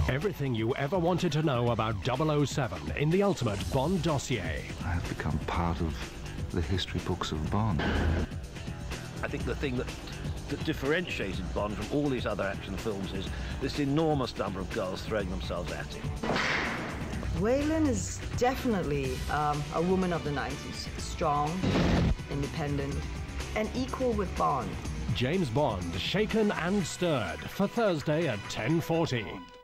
Everything you ever wanted to know about 007 in the ultimate Bond dossier. I have become part of the history books of Bond. I think the thing that differentiated Bond from all these other action films is this enormous number of girls throwing themselves at him. Wai-Lin is definitely a woman of the 90s. Strong, independent, and equal with Bond. James Bond, Shaken and Stirred, for Thursday at 10:40.